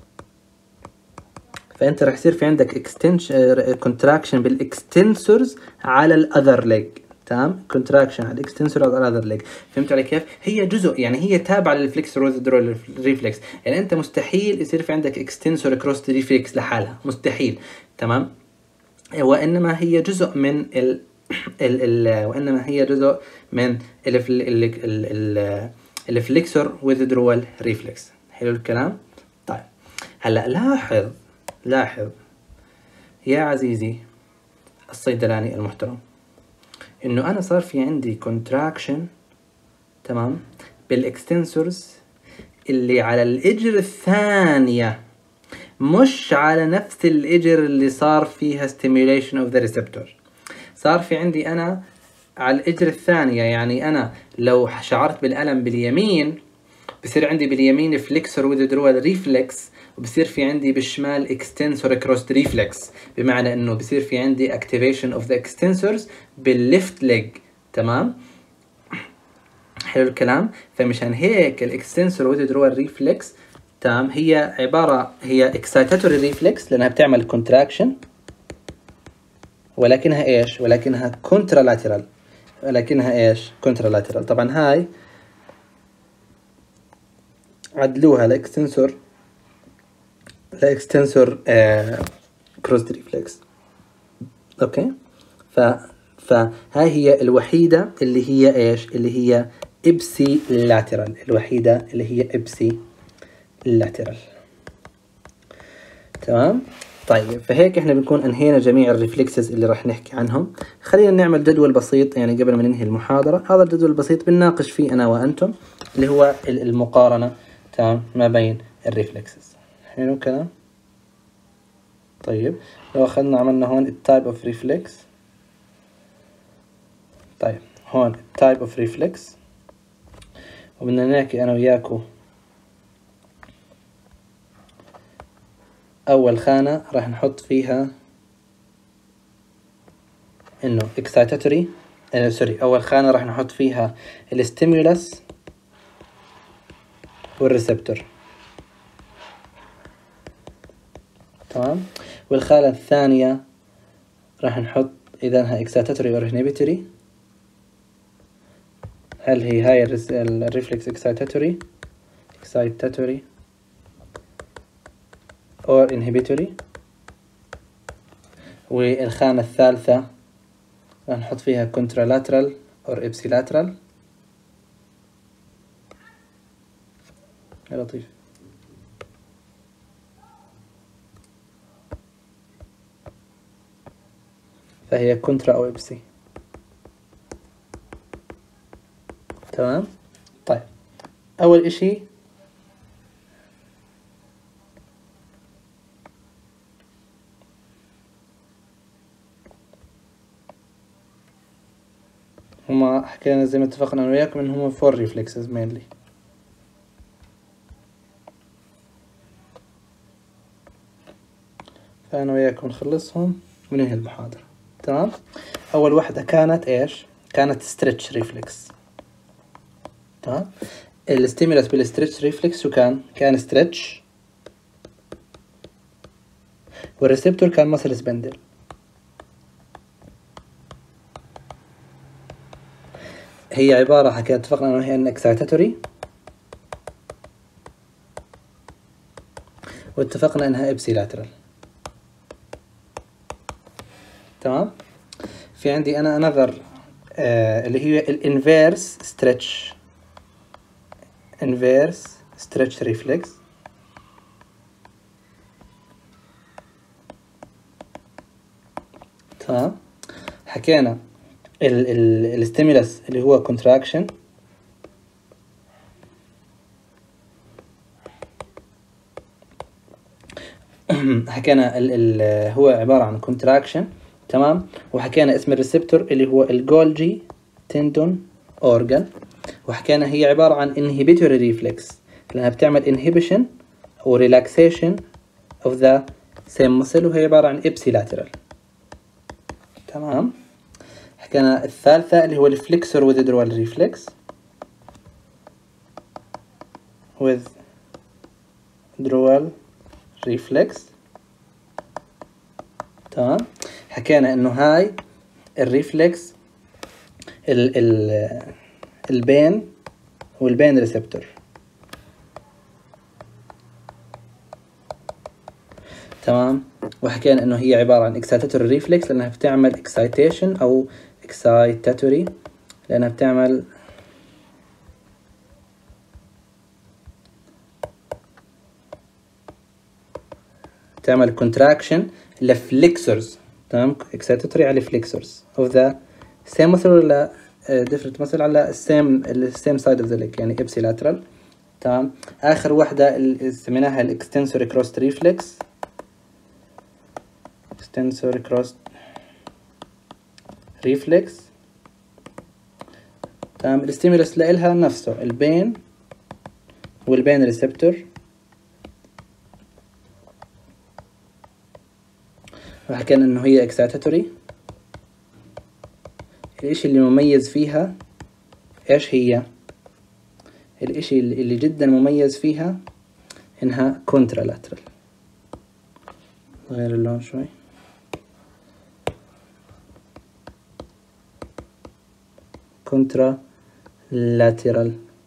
فانت راح يصير في عندك اكستنشن كونتراكشن بالاكستنسورز على الاذر ليج، تمام. كونتراكشن على الاكستنسور على الاذر ليج، فهمت علي كيف؟ هي جزء يعني هي تابعه للفليكسور وذيدرال ريفلكس. يعني انت مستحيل يصير في عندك اكستنسور كروس ريفلكس لحالها، مستحيل، تمام. وانما هي جزء من ال ال ال وانما هي جزء من الفليكسور وذيدرال ريفلكس. حلو الكلام. طيب هلا لاحظ لاحظ يا عزيزي الصيدلاني المحترم انه انا صار في عندي كونتراكشن، تمام، بالاكستنسورز اللي على الاجر الثانية، مش على نفس الاجر اللي صار فيها stimulation of the receptor. صار في عندي انا على الاجر الثانية، يعني انا لو شعرت بالالم باليمين بصير عندي باليمين فليكسور وذيدرال ريفلكس، وبصير في عندي بالشمال اكستنسور كروس ريفلكس، بمعنى انه بصير في عندي activation of the extensors بالليفت ليج، تمام. حلو الكلام. فمشان هيك الاكستنسور وذيدرال ريفلكس، تمام، هي عبارة هي excitatory ريفلكس لانها بتعمل كونتراكشن، ولكنها ايش؟ ولكنها كونترالاترال، ولكنها ايش؟ كونترالاترال. طبعا هاي عدلوها لاكستنسور لاكستنسور كروس ريفلكس، اوكي. ف فهاي هي الوحيدة اللي هي ايش؟ اللي هي ابسي لاترال، الوحيدة اللي هي ابسي لاترال، تمام. طيب فهيك احنا بنكون انهينا جميع الريفلكسز اللي راح نحكي عنهم. خلينا نعمل جدول بسيط يعني قبل ما ننهي المحاضرة. هذا الجدول البسيط بنناقش فيه انا وانتم اللي هو المقارنة، تمام، ما بين الريفلكسز. حلو الكلام. طيب لو اخذنا عملنا هون التايب اوف ريفلكس، طيب هون التايب اوف ريفلكس، وبدنا نحكي انا وياكو اول خانة راح نحط فيها انه excitatory آه سوري اول خانة راح نحط فيها الستيمولس والريسبتور، تمام. والخانة الثانية راح نحط اذا انها excitatory or inhibitory. هل هي هاي الريفلكس excitatory excitatory or inhibitory؟ والخانة الثالثة راح نحط فيها contralateral or ipsilateral. يا لطيف. هي كونترا او ابسي. تمام. طيب اول اشي هما حكينا زي ما اتفقنا انا وياكم ان هما فور ريفلكسز mainly. فانا وياكم نخلصهم وننهي المحاضرة. تمام. اول واحدة كانت ايش؟ كانت ستريتش ريفلكس. تمام. الستيمولس بالستريتش ريفلكس شو كان؟ كان ستريتش، والريسبتور كان مسل سبندل. هي عبارة حكينا اتفقنا انه هي ان اكسايتاتوري، واتفقنا انها ابسي لاترال. تمام. في عندي انا انذر آه اللي هي الانفيرس ستريتش، انفيرس ستريتش ريفلكس. تمام. حكينا الستيمولس اللي هو contraction، حكينا ال ال هو عبارة عن contraction. تمام. وحكينا اسم الريسبتور اللي هو الجولجي تندون اورجان، وحكينا هي عبارة عن inhibitory reflex لأنها بتعمل inhibition أو relaxation of the same muscle، وهي عبارة عن ipsilateral. تمام. حكينا الثالثة اللي هو الفليكسور withdrawal reflex withdrawal reflex. تمام. حكينا انه هاي الريفلكس ال ال البين والبين ريسبتور. تمام. وحكينا انه هي عبارة عن excitatory reflex لانها بتعمل excitation او excitatory لانها بتعمل بتعمل contraction لفليكسورز. تمام. excitatory على flexors of the same muscle ولا different muscle على same same side of the leg يعني ipsilateral. تمام. آخر واحدة اللي سميناها الاكستنسوري كروست ريفلكس، extensor cross reflex. تمام. الستيمولس لإلها نفسه البين والبين ريسبتور، وحكينا انه هي excitatory. الاشي اللي مميز فيها ايش هي؟ الاشي اللي جدا مميز فيها انها contralateral. غير اللون شوي. contralateral.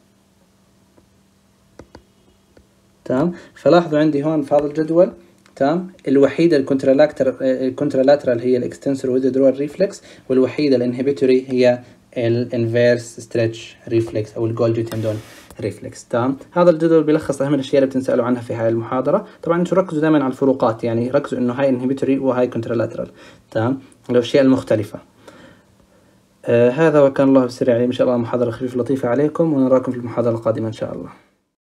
تمام. فلاحظوا عندي هون في هذا الجدول تمام الوحيدة الكونترالاترال الكونترالاترال هي الاكستنسور ويذدرول ريفلكس، والوحيدة الانهبيتوري هي الانفيرس ستريتش ريفلكس او الجولجي تندون ريفلكس. تمام. هذا الجدول بيلخص اهم الاشياء اللي بتنسالوا عنها في هاي المحاضرة. طبعا انتم ركزوا دائما على الفروقات، يعني ركزوا انه هاي انهبيتوري وهاي كونترالاترال. تمام. الاشياء المختلفة. آه هذا وكان الله بالسر عليم. ان شاء الله محاضرة خفيفة لطيفة عليكم، ونراكم في المحاضرة القادمة ان شاء الله.